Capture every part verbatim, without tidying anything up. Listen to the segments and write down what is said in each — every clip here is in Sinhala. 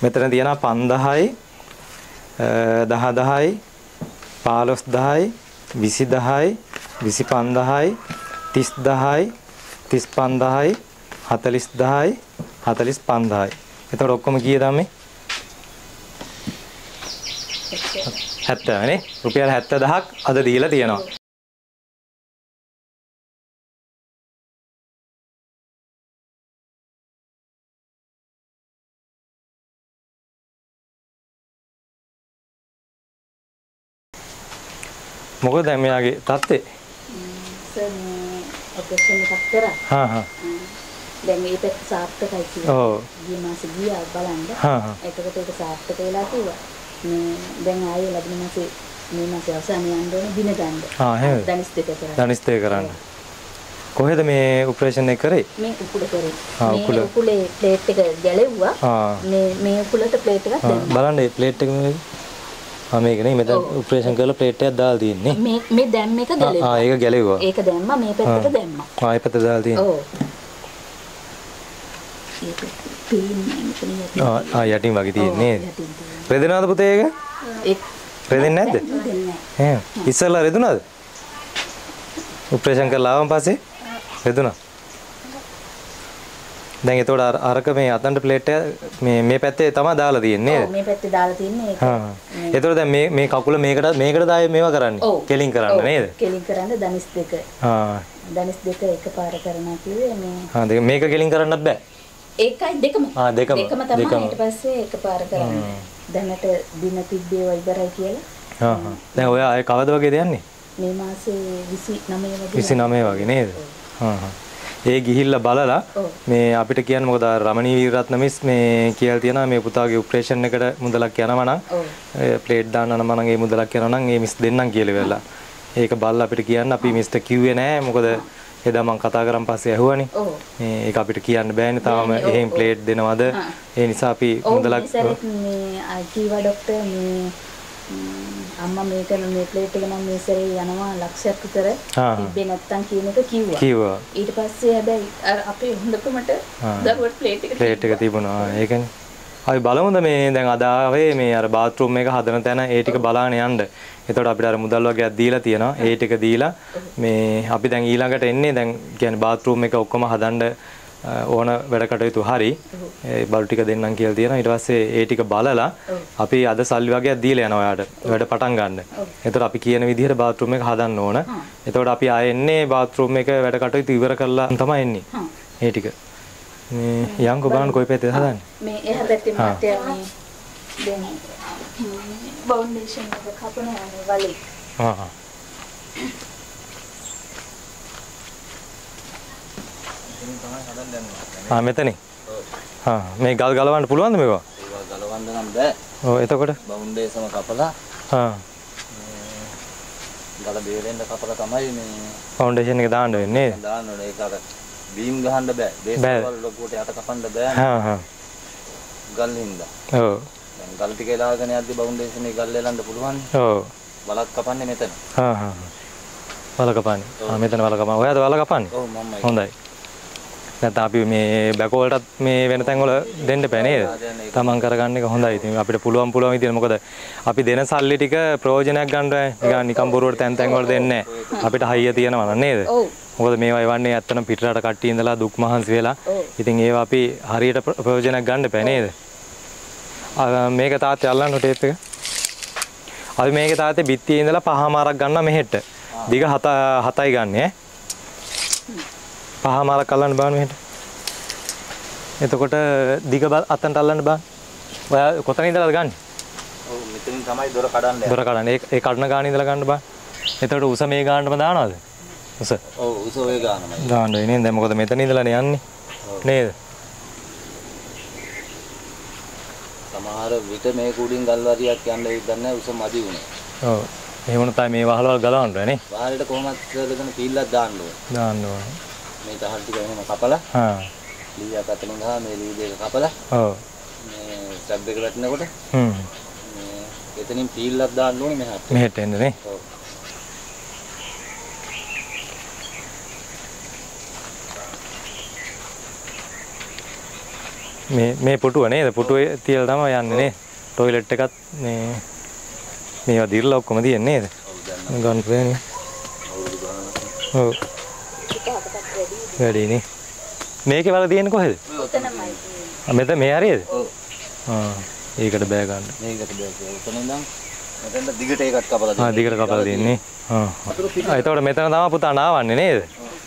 මෙතන තියෙනවා පන්දාහයි දහ දහයි පහළොස් දහයි විසි දහයි විසි පන්දාහයි තිස් දහයි තිස් පන්දාහයි හතළිස් දහයි හතළිස් පන්දාහයි. එතකොට ඔක්කොම කීයද මේ? හැත්තෑ නේ. රුපියල් හැත්තෑ දහයක් අද දීලා තියෙනවා. මොකද දැන් මෙයාගේ තත්ත්වේ? සර් මේ ඔපරේෂන් එකක් කරා. හා හා. දැන් මේක සාර්ථකයි කියලා. ඔව්. ගිය මාසේ ගියා බලන්න. හා හා. එතකොට ඒක සාර්ථක වෙලා කිව්වා. මේ දැන් ආයේ ලැබෙන මාසේ මේ මාසේ අවසානයේ යන්න ඕනේ දින ගන්න. ආ එහෙමද? දනිස් දෙක කරා. දනිස් දෙක කරන්න. කොහෙද මේ ඔපරේෂන් එක කරේ? මේ උකුල කරේ. ආ උකුල. මේ උකුලේ ප්ලේට් එක ගැලෙව්වා. ආ. මේ මේ උකුලට ප්ලේට් එකක් දැම්මා. බලන්න මේ ප්ලේට් එක මේක. ආ මේක නේ මෙතන ඔපරේෂන් කරලා ප්ලේට් එකක් දාලා තියෙන්නේ. මේ මේ දැම්ම එක ගැලෙව්වා. ආ ඒක ගැලෙව්වා. ඒක දැම්මා මේ පැත්තට දැම්මා. ආ ඒ පැත්තට දාලා තියෙන්නේ. ඔව්. ඒක පේන්නේ මෙතන යටින්. ආ ආ යටින් වගේ තියෙන්නේ නේද? රෙදෙනවද පුතේ ඒක? ඒක රෙදෙන්නේ නැද්ද? රෙදෙන්නේ නැහැ. ඉස්සෙල්ලා රෙදුනද? ඔපරේෂන් කරලා ආවන් පස්සේ රෙදුනා. දැන් ඒතකොට අර අරක මේ අතන්ට ප්ලේට් එක මේ මේ පැත්තේ තමයි දාලා තියෙන්නේ නේද? ඔව් මේ පැත්තේ දාලා තින්නේ ඒක. හා. ඒතකොට දැන් මේ මේ කකුල මේකට මේකට දායි මේවා කරන්නේ. කෙලින් කරන්න නේද? කෙලින් කරන්න දනිස් දෙක. හා. දනිස් දෙක එකපාර කරනවා කිව්වේ මේ. හා දෙක මේක කෙලින් කරන්නත් බෑ. ඒකයි දෙකම. ආ දෙකම. දෙකම තමයි ඊට පස්සේ එකපාර කරන්නේ. දැනට දින තිබ්බේ වයිබරයි කියලා. හා හා. දැන් ඔය ආයේ කවද වගේද යන්නේ? මේ මාසේ විසි නවය වගේ. විසි නවය වගේ නේද? හා හා. ඒ ගිහිල්ලා බලලා මේ අපිට කියන්න මොකද රමණී වීරරත්න මිස් මේ කියලා තියෙනවා මේ පුතාගේ ඔපරේෂන් එකට මුදලක් යනවා නම් ප්ලේට් දාන්න නම් මනම් ඒ මුදලක් යනවා නම් ඒ මිස් දෙන්නම් කියලා වෙලා. ඒක බලලා අපිට කියන්න අපි මිස්ට කිව්වේ නෑ මොකද එදා මම කතා කරන් පස්සේ ඇහුවනේ. මේ ඒක අපිට කියන්න බෑනේ තාම එහෙන් ප්ලේට් දෙනවද? ඒ නිසා අපි මුදලක් මේ ආකීවා ડોක්ටර් මේ අම්මා මේක මේ ප්ලේට් එක නම් මේ සැරේ යනවා ලක්ෂයක් විතර තිබ්බේ නැත්තම් කියන එක කිව්වා. කිව්වා. ඊට පස්සේ හැබැයි අර අපේ හොඳකමට දරුවට ප්ලේට් එක ප්ලේට් එක තිබුණා. ඒකනේ. අපි බලමුද මේ දැන් අද ආවේ මේ අර බාත් รู ම් එක හදන තැන ඒ ටික බලාගෙන යන්න. එතකොට අපිට අර මුදල් වගේක් දීලා තියෙනවා. ඒ ටික දීලා මේ අපි දැන් ඊළඟට එන්නේ දැන් කියන්නේ බාත් รู ම් එක ඔක්කොම හදන්න ඕන වැඩ කටයුතු හරි ඒ බල්ු ටික දෙන්නම් කියලා තියෙනවා. ඊට පස්සේ ඒ ටික බලලා අපි අද සල්ලි වගේක් දීලා යනවා ඔයාලට වැඩ පටන් ගන්න. එතකොට අපි කියන විදිහට බාත් รู ම් එක හදන්න ඕන. එතකොට අපි ආයෙ එන්නේ බාත් รู ම් එක වැඩ කටයුතු ඉවර කරලා තමයි එන්නේ. ඒ ටික. මේ යංගෝ බලන්න කොයි පැත්තේද හදන්නේ? මේ එහා පැත්තේ මාතේ මේ දැන් ෆවුන්ඩේෂන් එක කපනවා මේ වලේ. හා හා. ආ මෙතනේ. හා මේ ගල් ගලවන්න පුළුවන්ද මේවා? ඒවා ගලවන්න නම් බෑ. ඔව් එතකොට බවුන්ඩේෂම කපලා හා ගල බේරෙන්න කපලා තමයි මේ ෆවුන්ඩේෂන් එක දාන්න වෙන්නේ නේද? දාන්න ඕනේ. ඒක අර බීම් ගහන්න බෑ. බේස්වල ලොකුට යට කපන්න බෑ. හා හා. ගල් හින්දා. ඔව්. දැන් ගල් ටික එලාගෙන යද්දි බවුන්ඩේෂන් එක ගල් එලන්න පුළුවන්. ඔව්. වලක් කපන්නේ මෙතන. හා හා. වල කපන්නේ. ආ මෙතන වල කපනවා. ඔයාද වල කපන්නේ? ඔව් මමයි. හොඳයි. නැත්නම් අපි මේ බැකෝල්ටත් මේ වෙන තැන් වල දෙන්න බෑ නේද? තමන් කරගන්න එක හොඳයි. ඉතින් අපිට පුළුවන් පුළුවන් විදියට මොකද අපි දෙන සල්ලි ටික ප්‍රයෝජනයක් ගන්න බෑ. නිකන් නිකන් බොරුවට තැන් තැන් වල දෙන්නේ නැහැ. අපිට හයිය තියෙනවා නේද? මොකද මේවා එවන්නේ ඇත්තටම පිටරට කට්ටිය ඉඳලා දුක් මහන්සි වෙලා. ඉතින් ඒවා අපි හරියට ප්‍රයෝජනයක් ගන්න බෑ නේද? මේක තාත්තේ අල්ලන්න ටේප් එක. අපි මේක තාත්තේ බිත්තියේ ඉඳලා පහමාරක් ගන්න මෙහෙට. දිග හත හතයි ගන්න ඈ. පහමාරක් අල්ලන්න බෑන මෙහෙට. එතකොට දිග අතන්ට අල්ලන්න බෑ. ඔයා කොතන ඉඳලාද ගන්න? ඔව් මෙතනින් තමයි දොර කඩන්නේ. දොර කඩන්නේ. ඒ ඒ කඩන ගාන ඉඳලා ගන්න බෑ. එතකොට උස මේ ගානටම දානවද? උස. ඔව් උස ඔය ගානමයි. දාන්න වෙන්නේ නේද? දැන් මොකද මෙතන ඉඳලානේ යන්නේ. නේද? සමහර විට මේ කුඩින් ගල් වරියක් යන්න ඉදන්නේ උස මදි වුණේ. ඔව්. එහෙම වුණොත් තමයි මේ වහලවල් ගලවන්න ඕනේ නේ. වහලට කොහොමද කරගෙන පීල්ලක් දාන්න ඕනේ. දාන්න ඕනේ. මේ තහල් ටික එහෙම කපලා හා ලීයක් අතලින් ගහලා මේ ලී දෙක කපලා ඔව් මේ සබ් එක වැටෙනකොට හ්ම් මේ එතනින් පීල්ලක් දාන්න ඕනේ මෙහාට. මෙහෙට එන්න නේ. ඔව්. මේ මේ පුටුව නේද? පුටුවේ තියලා තමයි යන්නේ නේ. ටොයිලට් එකත් මේ මේවා දිරලා ඔක්කොම තියෙන්නේ නේද? ගන්න බෑනේ. ඔව්. වැඩි නේ. මේකේ වල තියෙන්නේ කොහෙද? උතනමයි. ආ මෙතන මේ හරියද? ඔව්. ආ ඒකට බෑ ගන්න. මේකට බෑ. උතන ඉඳන් මෙතෙන්ට දිගට ඒකත් කපලා දෙන්න. ආ දිගට කපලා දෙන්නේ. ආ. ආ එතකොට මෙතන තමයි පුතා නාවන්නේ නේද?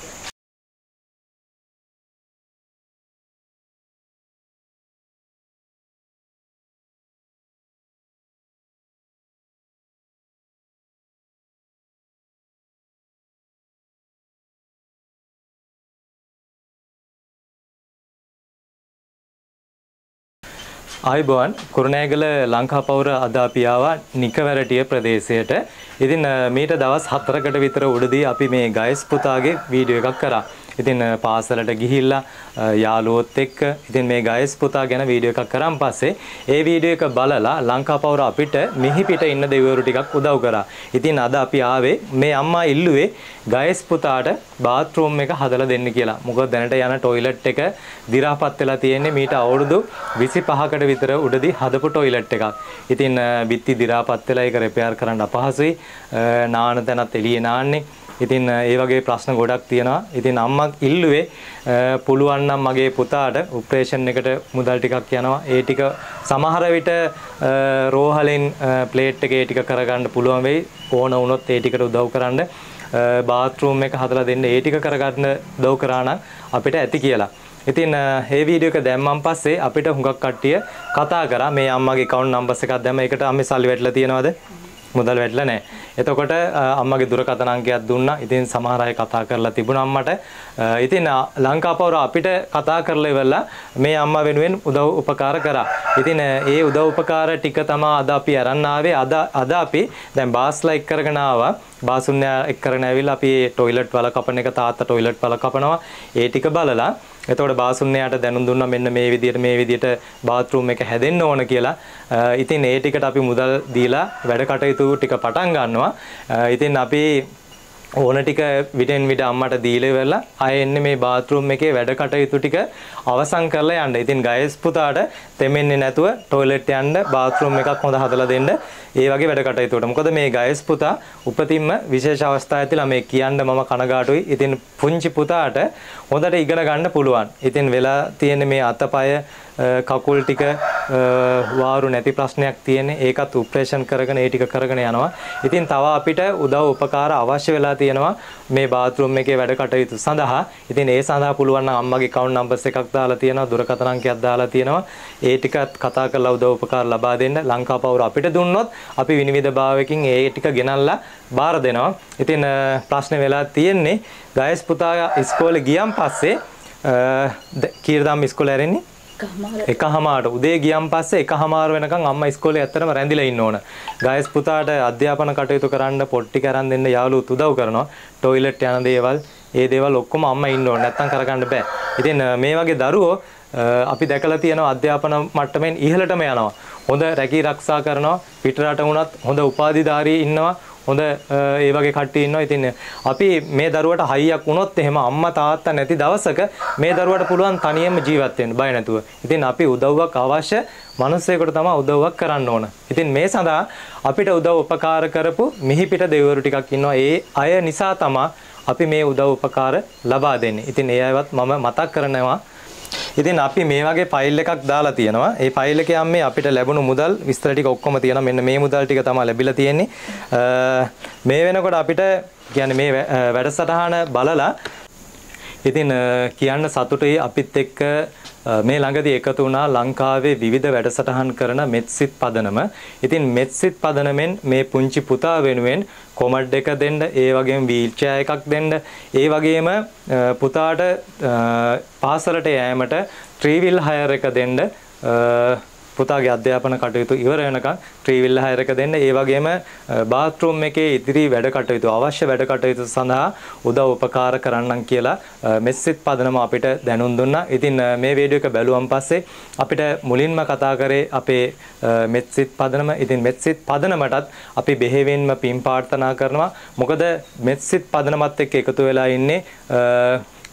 ආයිබෝන් කුරුණෑගල ලංකාපෞර අද අපි ආවා නිකවැරටිය ප්‍රදේශයට. ඉතින් මීට දවස් හතරකට විතර උඩදී අපි මේ ගයස් පුතාගේ වීඩියෝ එකක් කරා. ඉතින් පාසලට ගිහිල්ලා යාළුවොත් එක්ක ඉතින් මේ ගයස් පුතා ගැන වීඩියෝ එකක් කරන් පස්සේ ඒ වීඩියෝ එක බලලා ලංකාපෞර අපිට මිහි පිට ඉන්න දෙවිවරු ටිකක් උදව් කරා. ඉතින් අද අපි ආවේ මේ අම්මා ඉල්ලුවේ ගයස් පුතාට බාත්රූම් එක හදලා දෙන්න කියලා. මොකද දැනට යන টয়ලට් එක දි รา පත් වෙලා තියෙන්නේ මීට අවුරුදු විසිපහකට විතර උඩදී හදපු টয়ලට් එකක්. ඉතින් බිත්ති දි รา පත් වෙලා ඒක රිපෙයාර් කරන්න අපහසුයි. නාන තැනත් එළියේ නාන්නේ. ඉතින් ඒ වගේ ප්‍රශ්න ගොඩක් තියෙනවා. ඉතින් අම්මා ඉල්ලුවේ පුළුවන් නම් මගේ පුතාට ඔපරේෂන් එකට මුදල් ටිකක් යනවා. ඒ ටික සමහර විට රෝහලෙන් ප්ලේට් එකේ ටික කරගන්න පුළුවන් වෙයි. ඕන වුණොත් ඒ ටිකට උදව් කරන්න බාත්රූම් එක හදලා දෙන්න ඒ ටික කරගන්න උදව් කරා නම් අපිට ඇති කියලා. ඉතින් මේ වීඩියෝ එක දැම්මන් පස්සේ අපිට හුඟක් කට්ටිය කතා කරා මේ අම්මගේ account numbers එකක් දැම්ම ඒකට අම්මේ සල්ලි වැටලා තියෙනවද? මුදල් වැටලා නැහැ. එතකොට අම්මගේ දුරකථන අංකයක් දුන්නා. ඉතින් සමහර අය කතා කරලා තිබුණා අම්මට. ඉතින් ලංකාපෞර අපිට කතා කරලා ඉවරලා මේ අම්මා වෙනුවෙන් උදව් උපකාර කරා. ඉතින් ඒ උදව් උපකාර ටික තමයි අද අපි අරන් ආවේ. අද අද අපි දැන් බාස්ලා එක් කරගෙන ආවා. බාසුන්‍ය එක් කරගෙන ඇවිල්ලා අපි টয়ලට් වල කපන එක තාත්තා টয়ලට් වල කපනවා. ඒ ටික බලලා එතකොට බාසුන්‍යයට දැනුම් දුන්නා මෙන්න මේ විදියට මේ විදියට බාත්රූම් එක හැදෙන්න ඕන කියලා. ඉතින් ඒ ටිකට අපි මුදල් දීලා වැඩ කටයුතු ටික පටන් ගන්නවා. ඉතින් අපි ඕන ටික විටෙන් විට අම්මට දීලා ඉවරලා ආයෙ එන්නේ මේ බාත්රූම් එකේ වැඩ කටයුතු ටික අවසන් කරලා යන්න. ඉතින් ගයස් පුතාට තෙමෙන්නේ නැතුව টয়ලට් යන්න බාත්රූම් එකක් හොඳ හදලා දෙන්න. ඒ වගේ වැඩ කටයුතු වලට. මොකද මේ ගයස් පුතා උපතින්ම විශේෂ අවස්ථාවක් තියලා මේ කියන්න මම කනගාටුයි. ඉතින් පුංචි පුතාට හොඳට ඉගෙන ගන්න පුළුවන්. ඉතින් වෙලා තියෙන මේ අතපය කකුල් ටික වාරු නැති ප්‍රශ්නයක් තියෙන්නේ. ඒකත් ඔපරේෂන් කරගෙන ඒ ටික කරගෙන යනවා. ඉතින් තව අපිට උදව් උපකාර අවශ්‍ය වෙලා තියෙනවා මේ බාත්රූම් එකේ වැඩ කටයුතු සඳහා. ඉතින් ඒ සඳහා පුළුවන් නම් අම්මගේ account numbers එකක් දාලා තියෙනවා, දුරකථන අංකයක් දාලා තියෙනවා. ඒ ටිකත් කතා කරලා උදව් උපකාර ලබා දෙන්න. ලංකාපෞර අපිට දුන්නොත් අපි විනිවිද භාවයකින් ඒ ටික ගෙනල්ලා බාර දෙනවා. ඉතින් ප්‍රශ්නේ වෙලා තියෙන්නේ ගයස් පුතා ඉස්කෝලේ ගියන් පස්සේ කීරදම් ඉස්කෝලේ ඇරෙන්නේ එකහමාරට උදේ ගියන් පස්සේ එකහමාර වෙනකන් අම්මා ඉස්කෝලේ ඇත්තටම රැඳිලා ඉන්න ඕන. ගයස් පුතාට අධ්‍යාපන කටයුතු කරන්න පොට්ටි කරන් දෙන්න යාළුවොත් උදව් කරනවා. টয়ලට් යන දේවල්, ඒ දේවල් ඔක්කොම අම්මා ඉන්න ඕන. නැත්තම් කරගන්න බෑ. ඉතින් මේ වගේ දරුවෝ අපි දැකලා තියෙනවා අධ්‍යාපන මට්ටමින් ඉහළටම යනවා. හොඳ රැකී ආරක්ෂා කරනවා. පිටරට වුණත් හොඳ උපාධිධාරී ඉන්නවා. හොඳ ඒ වගේ කට්ටිය ඉන්නවා. ඉතින් අපි මේ දරුවට හයියක් වුණොත් එහෙම අම්මා තාත්තා නැති දවසක මේ දරුවට පුළුවන් තනියම ජීවත් වෙන්න බය නැතුව. ඉතින් අපි උදව්වක් අවශ්‍ය මිනිස්සෙකුට තමයි උදව්වක් කරන්න ඕන. ඉතින් මේ සඳහා අපිට උදව් උපකාර කරපු මිහිපිට දෙවිවරු ටිකක් ඉන්නවා. ඒ අය නිසා තමයි අපි මේ උදව් උපකාර ලබා දෙන්නේ. ඉතින් ඒ අයවත් මම මතක් කරනවා. ඉතින් අපි මේ වගේ ෆයිල් එකක් දාලා තියෙනවා. ඒ ෆයිල් එකේ යම් මේ අපිට ලැබුණු මුදල් විස්තර ටික ඔක්කොම තියෙනවා. මෙන්න මේ මුදල් ටික තමයි ලැබිලා තියෙන්නේ. මේ වෙනකොට අපිට කියන්නේ මේ වැඩසටහන බලලා ඉතින් කියන්න සතුටුයි අපිත් එක්ක මේ ළඟදී එකතු වුණා ලංකාවේ විවිධ වැඩසටහන් කරන මෙත්සිට පදනම. ඉතින් මෙත්සිට පදනමෙන් මේ පුංචි පුතා වෙනුවෙන් කොමඩ් එක දෙන්න, ඒ වගේම වීල් චෙයාර් එකක් දෙන්න, ඒ වගේම පුතාට පාසලට යෑමට ත්‍රී වීල් හයර් එක දෙන්න, පුතාගේ අධ්‍යාපන කටයුතු ඉවර වෙනකන් ත්‍රී වීල් හයර් එක දෙන්න. ඒ වගේම බාත්රූම් එකේ ඉදිරි වැඩ කටයුතු අවශ්‍ය වැඩ කටයුතු සඳහා උදව් උපකාර කරන්නම් කියලා මෙත්සිට පදනම අපිට දැනුම් දුන්නා. ඉතින් මේ වීඩියෝ එක බැලුවන් පස්සේ අපිට මුලින්ම කතා කරේ අපේ මෙත්සිට පදනම. ඉතින් මෙත්සිට පදනමටත් අපි බෙහෙවින්ම පින් ප්‍රාර්ථනා කරනවා. මොකද මෙත්සිට පදනමත් එක්ක එකතු වෙලා ඉන්නේ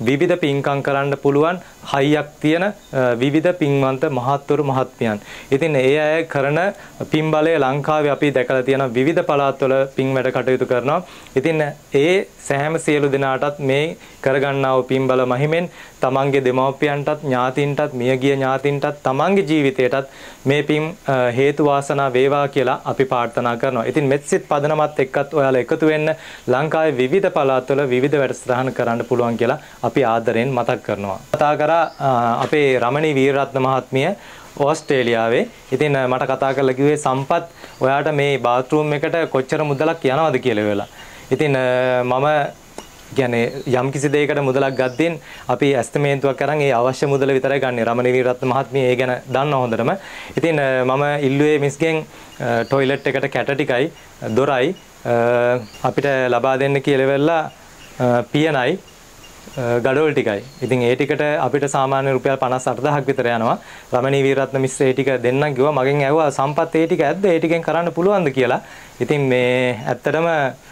විවිධ පින්කම් කරන්න පුළුවන් හයියක් තියෙන විවිධ පින්වන්ත මහත්වරු මහත්මියන්. ඉතින් ඒ අය කරන පින් බලය ලංකාවේ අපි දැකලා තියෙන විවිධ පළාත්වල පින් වැඩ කටයුතු කරනවා. ඉතින් ඒ සෑම සියලු දෙනාටත් මේ කරගන්නා වූ පින් බල මහිමෙන් තමන්ගේ දෙමව්පියන්ටත් ඥාතීන්ටත් මියගිය ඥාතීන්ටත් තමන්ගේ ජීවිතයටත් මේ පින් හේතු වාසනා වේවා කියලා අපි ප්‍රාර්ථනා කරනවා. ඉතින් මෙත්සිට පදනමත් එක්කත් ඔයාලා එකතු වෙන්න ලංකාවේ විවිධ පළාත්වල විවිධ වැඩසටහන් කරන්න පුළුවන් කියලා අපි ආදරෙන් මතක් කරනවා. කතා කරා අපේ රමණී වීරරත්න මහත්මිය ඕස්ට්‍රේලියාවේ. ඉතින් මට කතා කරලා කිව්වේ සම්පත් ඔයාට මේ බාත්රූම් එකට කොච්චර මුදලක් යනවද කියලා වෙලා. ඉතින් මම කියන්නේ යම් කිසි දෙයකට මුදලක් ගද්දින් අපි ඇස්තමේන්තුවක් අරන් ඒ අවශ්‍ය මුදල විතරයි ගන්න. රමණී වීරරත්න මහත්මිය ඒ ගැන දන්නා හොඳටම. ඉතින් මම ඉල්ලුවේ මිස්ගෙන් টয়ලට් එකට කැට ටිකයි දොරයි අපිට ලබා දෙන්න කියලා වෙලා පියනයි ගඩොල් ටිකයි. ඉතින් ඒ ටිකට අපිට සාමාන්‍ය රුපියල් පනස් අටදාහක් විතර යනවා. රමණී වීරරත්න මිස්ටර් ඒ ටික දෙන්නම් කිව්වා. මගෙන් ඇහුවා සම්පත් ඒ ටික ඇද්ද? ඒ ටිකෙන් කරන්න පුළුවන්ද කියලා. ඉතින් මේ ඇත්තටම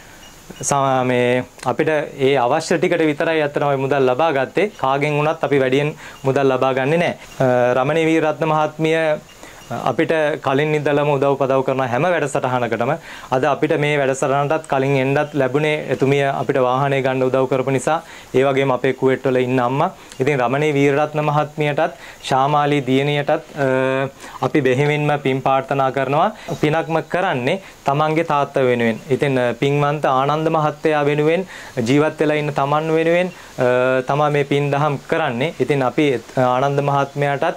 මේ අපිට ඒ අවශ්‍ය ටිකට විතරයි අතන ওই මුදල් ලබා ගත්තේ. කාගෙන් වුණත් අපි වැඩියෙන් මුදල් ලබා ගන්නෙ නැහැ. රමණී වීරරත්න මහත්මිය අපිට කලින් ඉඳලම උදව් පදව් කරන හැම වැඩසටහනකටම අද අපිට මේ වැඩසටහනටත් කලින් එන්නත් ලැබුණේ එතුමිය අපිට වාහනේ ගන්න උදව් කරපු නිසා. ඒ වගේම අපේ කුවේට් වල ඉන්න අම්මා. ඉතින් රමණී වීරරත්න මහත්මියටත් ශාමාලී දියණියටත් අපි බෙහෙවින්ම පින් ප්‍රාර්ථනා කරනවා. පිනක්ම කරන්නේ තමන්ගේ තාත්තා වෙනුවෙන්. ඉතින් පින්වන්ත ආනන්ද මහත්තයා වෙනුවෙන් ජීවත් වෙලා ඉන්න තමන් වෙනුවෙන් තමයි මේ පින් දහම් කරන්නේ. ඉතින් අපි ආනන්ද මහත්මයාටත්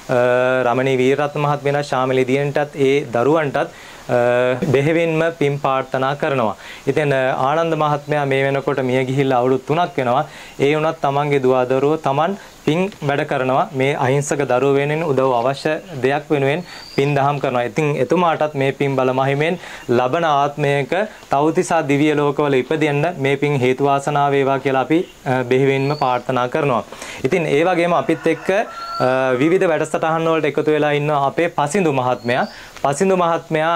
රමණී වීරරත්න මහත්මියලා ශාමලී දියණියටත් ඒ දරුවන්ටත් බෙහෙවින්ම පින් ප්‍රාර්ථනා කරනවා. ඉතින් ආනන්ද මහත්මයා මේ වෙනකොට මිය ගිහිල්ලා අවුරුදු තුනක් වෙනවා. ඒ වුණත් තමන්ගේ දුව දරුවෝ තමන් පින් වැඩ කරනවා. මේ අහිංසක දරුවෝ වෙනුවෙන් උදව් අවශ්‍ය දෙයක් වෙනුවෙන් පින් දහම් කරනවා. ඉතින් එතුමාටත් මේ පින් බල මහිමෙන් ලබන ආත්මයක තවතිසා දිව්‍ය ලෝකවල ඉපදෙන්න මේ පින් හේතු වාසනා වේවා කියලා අපි බෙහෙවින්ම ප්‍රාර්ථනා කරනවා. ඉතින් ඒ වගේම අපිත් එක්ක විවිධ වැඩසටහන් වලට එකතු වෙලා ඉන්න අපේ පසින්දු මහත්මයා පසින්දු මහත්මයා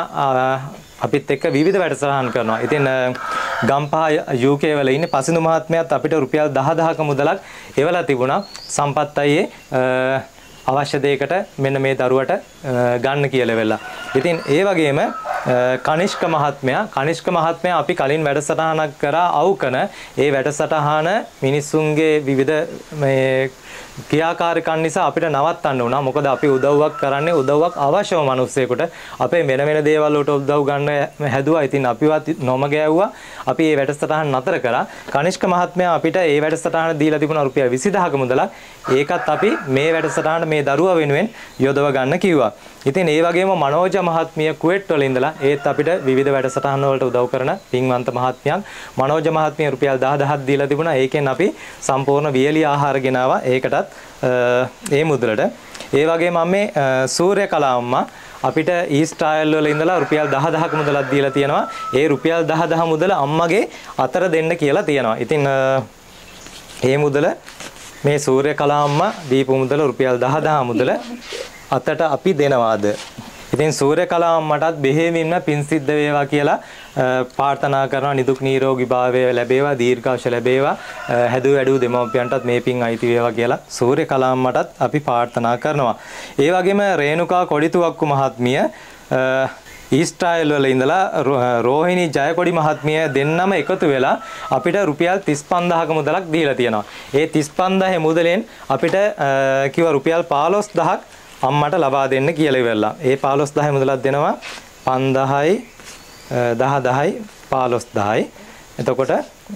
අපිත් එක්ක විවිධ වැඩසටහන් කරනවා. ඉතින් ගම්පහ යූ කේ වල ඉන්නේ පසින්දු මහත්මයාත් අපිට රුපියල් දහදහක මුදලක් එවලා තිබුණා. සම්පත් අයියේ අවශ්‍ය දෙයකට මෙන්න මේ දරුවට ගන්න කියලා වෙලා. ඉතින් ඒ වගේම කනිෂ්ක මහත්මයා කනිෂ්ක මහත්මයා අපි කලින් වැඩසටහනක් කරා අවුකන ඒ වැඩසටහන මිනිස්සුන්ගේ විවිධ මේ ක්‍රියාකාරකම් නිසා අපිට නවත්තන්න වුණා. මොකද අපි උදව්වක් කරන්නේ උදව්වක් අවශ්‍යම මිනිස්සෙකුට. අපේ වෙන වෙන දේවල් වලට උදව් ගන්න හැදුවා. ඉතින් අපිවත් නොම ගෑවුවා. අපි මේ වැඩසටහන නතර කරා. කනිෂ්ක මහත්මයා අපිට මේ වැඩසටහන දීලා තිබුණා රුපියල් විසිදහක මුදලක්. ඒකත් අපි මේ වැඩසටහන මේ දරුවා වෙනුවෙන් යොදව ගන්න කිව්වා. ඉතින් ඒ වගේම මනෝජ මහත්මිය කුවේට් වල ඉඳලා ඒත් අපිට විවිධ වැඩසටහන් වලට උදව් කරන පින්වන්ත මහත්මියක්. මනෝජ මහත්මිය රුපියල් දහදහක් දීලා තිබුණා. ඒකෙන් අපි සම්පූර්ණ වියලි ආහාර ගෙනාවා. ඒකටත් ඒ මුදලට. ඒ වගේම මේ සූර්යකලා අම්මා අපිට ඊස්ට් ආයල් වල ඉඳලා රුපියල් දහදහක මුදලක් දීලා තියෙනවා. ඒ රුපියල් දහදහ මුදල අම්මගේ අතර දෙන්න කියලා තියෙනවා. ඉතින් මේ මුදල මේ සූර්යකලා අම්මා දීපු මුදල රුපියල් දහදහ මුදල අතට අපි දෙනවාද. ඉතින් සූර්යකලා අම්මටත් බෙහෙවින්ම පින් සිද්ධ වේවා කියලා ප්‍රාර්ථනා කරනවා. නිදුක් නිරෝගී භාවය ලැබේවා, දීර්ඝායුෂ ලැබේවා, හැදු වැඩු දෙමව්පියන්ටත් මේ පින් අයිති වේවා කියලා සූර්යකලා අම්මටත් අපි ප්‍රාර්ථනා කරනවා. ඒ වගේම රේණුකා කොඩිතුවක්කු මහත්මිය ඊස්ට්‍රායල් වල ඉඳලා රෝහිණී ජයකොඩි මහත්මිය දෙන්නම එකතු වෙලා අපිට රුපියල් තිස් පන්දාහක මුදලක් දීලා තියෙනවා. ඒ තිස් පන්දාහේ මුදලෙන් අපිට කිව්ව රුපියල් පහළොස් දහයක් අම්මට ලබා දෙන්න කියලා ඉවරලා. ඒ පහළොස් දහය මුදලක් දෙනවා. පන්දාහයි දහදහයි පහළොස් දහයි. එතකොට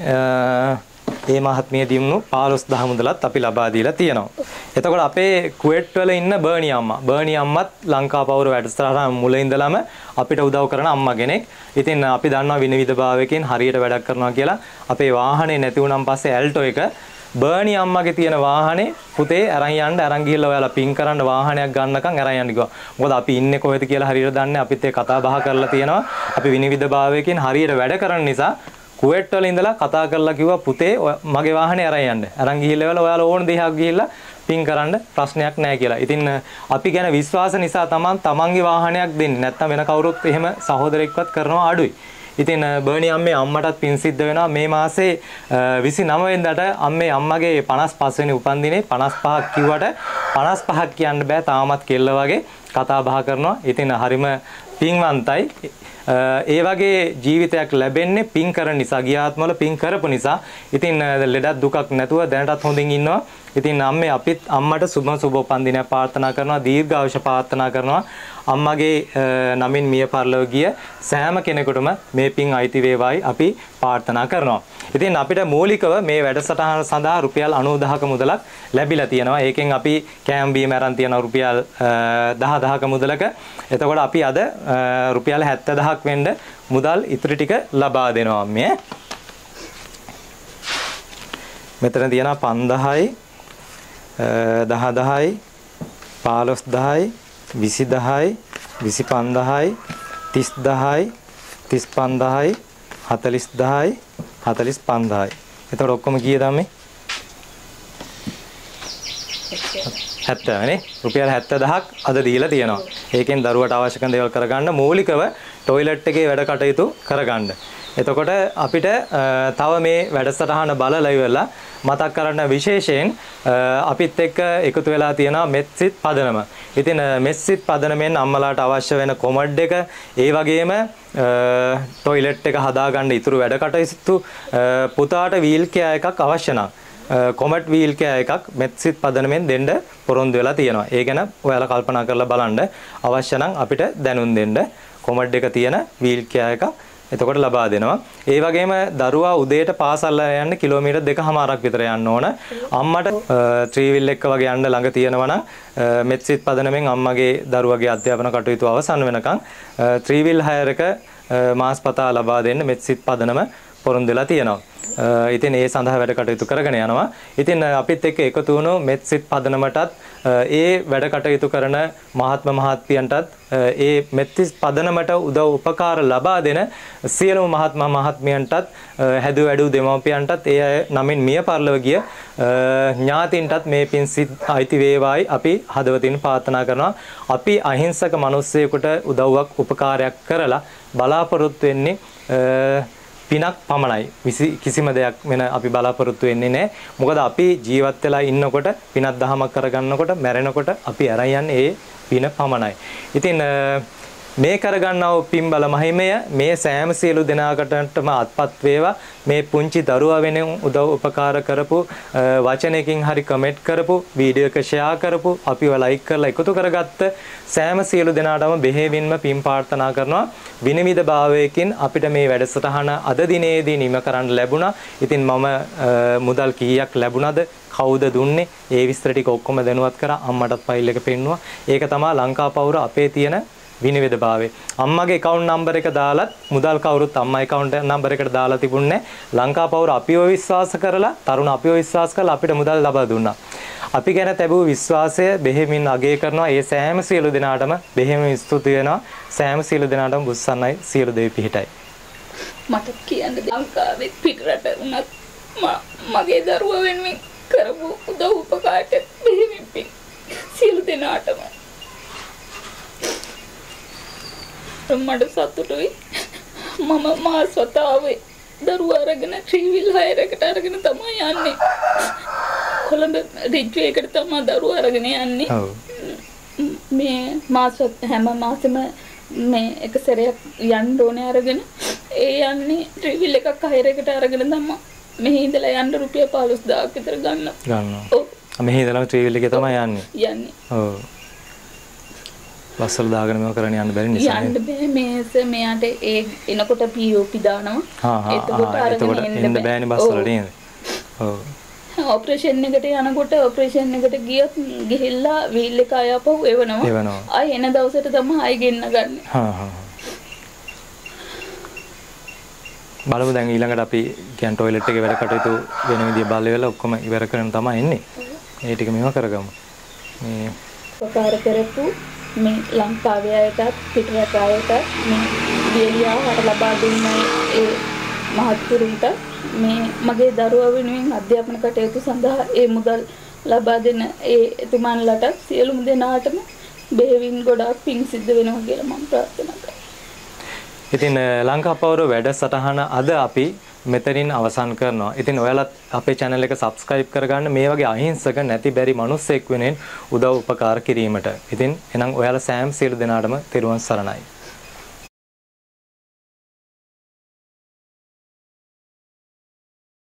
ඒ මහත්මිය දිනුණු පහළොස් දහ මුදලත් අපි ලබා දීලා තියෙනවා. එතකොට අපේ කුවේට් වල ඉන්න බර්නි අම්මා. බර්නි අම්මත් ලංකා පවුර වැඩසටහන මුල ඉඳලම අපිට උදව් කරන අම්මා කෙනෙක්. ඉතින් අපි දන්නවා විනිවිද භාවයකින් හරියට වැඩක් කරනවා කියලා. අපේ වාහනේ නැති වුණාන් පස්සේ ඇල්ටෝ එක බර්නි අම්මගේ තියෙන වාහනේ පුතේ අරන් යන්න අරන් ගිහිල්ලා ඔයාලා පින් කරන්න වාහනයක් ගන්නකම් අරන් යන්න කිව්වා. මොකද අපි ඉන්නේ කොහෙද කියලා හරියට දන්නේ. අපිත් ඒ කතා බහ කරලා තියෙනවා. අපි විනිවිද භාවයකින් හරියට වැඩ කරන නිසා කුවේට් වල ඉඳලා කතා කරලා කිව්වා පුතේ මගේ වාහනේ අරන් යන්න. අරන් ගිහිල්ලා ඔයාලා ඕන දෙයක් ගිහිල්ලා පින් කරන්න ප්‍රශ්නයක් නැහැ කියලා. ඉතින් අපි ගැන විශ්වාස නිසා තමන් තමන්ගේ වාහනයක් දෙන්නේ. නැත්නම් වෙන කවුරුත් එහෙම සහෝදරෙක්වත් කරනවා අඩුයි. ඉතින් බර්නි අම්මේ අම්මටත් පින් සිද්ධ වෙනවා මේ මාසේ විසිනව වෙනිදාට අම්මේ අම්මගේ පනස් පහ වෙනි උපන්දිනේ පනස් පහක් කිව්වට පනස් පහක් කියන්න බෑ තාමත් කෙල්ල වගේ කතා බහ කරනවා. ඉතින් හරිම පින්වන්තයි. ඒ වගේ ජීවිතයක් ලැබෙන්නේ පින් කරන නිසා ගියාත්මවල පින් කරපු නිසා. ඉතින් ලෙඩක් දුකක් නැතුව දැනටත් හොඳින් ඉන්නවා. ඉතින් අම්මේ අපිත් අම්මට සුබ සුබ උපන්දිනයක් ප්‍රාර්ථනා කරනවා. දීර්ඝායුෂ ප්‍රාර්ථනා කරනවා. අම්මගේ නමින් මිය පරලොව ගිය සෑම කෙනෙකුටම මේ පින් අයිති වේවායි අපි ප්‍රාර්ථනා කරනවා. ඉතින් අපිට මූලිකව මේ වැඩසටහන සඳහා රුපියල් අනූදහක මුදලක් ලැබිලා තියෙනවා. ඒකෙන් අපි කෑම බීම අරන් තියෙනවා රුපියල් දහදහක මුදලක. එතකොට අපි අද රුපියල් හැත්තදහක් වෙන්න මුදල් ඉතුරු ටික ලබා දෙනවා මේ. මෙතන තියෙනවා පන්දහයි දහදහයි පහළොස්දහයි විසිදහයි විසිපන්දහයි තිස්දහයි තිස්පන්දහයි හතලිස්දහයි හතලිස්පන්දහයි. එතකොට ඔක්කොම කීයද මේ? හැත්තෑ නේ. රුපියල් හැත්තදහක් අද දීලා තියෙනවා. ඒකෙන් දරුවට අවශ්‍ය කරන දේවල් කරගන්න මූලිකව টয়ලට් එකේ වැඩ කටයුතු කරගන්න. එතකොට අපිට තව මේ වැඩසටහන බලලා ඉවරලා මතක් කරන්න විශේෂයෙන් අපිත් එක්ක එකතු වෙලා තියෙනවා මෙත්සිට පදනම. ඉතින් මෙත්සිට පදනමෙන් අම්මලාට අවශ්‍ය වෙන කොමඩ් එක ඒ වගේම টয়ලට් එක හදාගන්න ඉතුරු වැඩ කටයුතු පුතාට වීල් කෙයා එකක් අවශ්‍ය නම් කොමඩ් වීල් කෙයා එකක් මෙත්සිට පදනමෙන් දෙන්න පොරොන්දු වෙලා තියෙනවා. ඒ ගැන ඔයාලා කල්පනා කරලා බලන්න අවශ්‍ය නම් අපිට දැනුම් දෙන්න කොමඩ් එක තියෙන වීල් කෙයා එකක් එතකොට ලබා දෙනවා. ඒ වගේම දරුවා උදේට පාසල් යන්න කිලෝමීටර් දෙකමාරක් විතර යන්න ඕන. අම්මට ත්‍රිවිල් එක වගේ යන්න ළඟ තියෙනවා නම් මෙත්සිට පදනමෙන් අම්මගේ දරුවගේ අධ්‍යාපන කටයුතු අවසන් වෙනකන් ත්‍රිවිල් හයර් එක මාස්පතා ලබා දෙන්න මෙත්සිට පදනම පොරොන්දු වෙලා තියෙනවා. ඉතින් ඒ සඳහා වැඩ කටයුතු කරගෙන යනවා. ඉතින් අපිත් එක්ක එකතු වුණු මෙත්සිට පදනමටත් ඒ වැඩ කටයුතු කරන මහත්ම මහත්මියන්ටත් ඒ මෙත්සිට පදනමට උදව් උපකාර ලබා දෙන සියලුම මහත්ම මහත්මියන්ටත් හැදු වැඩු දෙමව්පියන්ටත් ඒ අය නමින් මිය පරලොව ගිය ඥාතින්ටත් මේ පින් සිත් අයිති වේවායි අපි හදවතින් ප්‍රාර්ථනා කරනවා. අපි අහිංසක මිනිස්සෙකුට උදව්වක් උපකාරයක් කරලා බලාපොරොත්තු වෙන්නේ පිනක් පමණයි. කිසිම දෙයක් වෙන අපි බලාපොරොත්තු වෙන්නේ නැහැ. මොකද අපි ජීවත් වෙලා ඉන්නකොට පිනක් දහමක් කරගන්නකොට මැරෙනකොට අපි අරන් යන්නේ ඒ පින පමණයි. ඉතින් මේ කරගන්නා වූ පින් බල මහිමය මේ සෑම සියලු දෙනාකටම අත්පත් වේවා. මේ පුංචි දරුවා වෙනුවෙන් උදව් උපකාර කරපු වචනයකින් හරි කමෙන්ට් කරපු වීඩියෝ එක ෂෙයා කරපු අපිව ලයික් කරලා එකතු කරගත්ත සෑම සියලු දෙනාටම බෙහෙවින්ම පින් ප්‍රාර්ථනා කරනවා. විනිවිද භාවයකින් අපිට මේ වැඩසටහන අද දිනේදී නිම කරන්න ලැබුණා. ඉතින් මම මුදල් කීයක් ලැබුණාද කවුද දුන්නේ ඒ විස්තර ටික ඔක්කොම දැනුවත් කරා. අම්මටත් ෆයිල් එක පෙන්නුවා. ඒක තමයි ලංකා පවුර අපේ තියෙන විනිවිද භාවය. අම්මගේ account number එක දාලත් මුදල් කවුරුත් අම්මා account number එකට දාලා තිබුණේ ලංකා පවුර අපිව විශ්වාස කරලා තරුණ අපිව විශ්වාස කරලා අපිට මුදල් ලබා දුන්නා. අපි ගැන ලැබූ විශ්වාසය බෙහෙමින් අගය කරනවා. ඒ සෑම සියලු දෙනාටම බෙහෙමින් ස්තුති වෙනවා. සෑම සියලු දෙනාටම බුස්සන්නයි සියලු දෙවි පිහිටයි. මට කියන්න ලංකාවේ පිටරට උනත් මගේ දරුවා වෙනුවෙන් කරපු උදව් උපකාරයට බෙහෙමින් පින් සියලු දෙනාටම මට සතුටුයි. මම මාස්වතාවේ දරුවා අරගෙන ත්‍රිවිල් හයරකට අරගෙන තමයි යන්නේ. කොළඹ රිජ්වේ එකට තමයි දරුවා අරගෙන යන්නේ. මේ මාසත් හැම මාසෙම මේ එක සැරයක් යන්න ඕනේ අරගෙන ඒ යන්නේ ත්‍රිවිල් එකක් හයරකට අරගෙන තමයි මෙහි ඉඳලා යන්න රුපියල් පහළොස්දාහක් විතර ගන්න. ගන්නවා. ඔව්. මෙහි ඉඳලා ත්‍රිවිල් එකේ තමයි යන්නේ. යන්නේ. ඔව්. බස්සල දාගෙන මේව කරන්න යන්න බැරි නිසා යන්න බෑ. මේස මෙයාට ඒ එනකොට පීఓපි දානවා. හා හා එතකොට එතකොට එන්න බෑනේ බස්සල නේද? ඔව්. ඔපරේෂන් එකට යනකොට ඔපරේෂන් එකට ගියොත් ගිහිල්ලා වීල් එක ආයපහු එවනවා. එවනවා. ආයි එන දවසට තමයි ආයි ගෙන්න ගන්න. හා හා. බලමු දැන් ඊළඟට අපි කියන්නේ টয়ලට් එකේ වැඩ කටයුතු වෙන විදිය බලලා ඔක්කොම ඉවර කරගෙන තමයි එන්නේ. ඒ ටික මේව කරගමු. මේ උපකාර කරපු මේ ලංකාවේ අයටත් පිටරට අයටත් මේ දියලියා හර ලබා දුන්න ඒ මහත්තුරුන්ට මේ මගේ දරුවා වෙනුවෙන් අධ්‍යාපන කටයුතු සඳහා ඒ මුදල් ලබා දෙන ඒ එතුමන්ලට සියලුම දෙනාටම බෙහෙවින් ගොඩාක් පින් සිද්ධ වෙනවා කියලා මම ප්‍රාර්ථනා කරනවා. ඉතින් ලංකාපවර වැඩසටහන අද අපි මෙතනින් අවසන් කරනවා. ඉතින් ඔයාලත් අපේ channel එක subscribe කරගන්න මේ වගේ අහිංසක නැති බැරි මිනිස්සෙක් වෙනෙන් උදව් උපකාර කිරීමට. ඉතින් එහෙනම් ඔයාලා සෑම සියලු දෙනාටම තෙරුවන් සරණයි.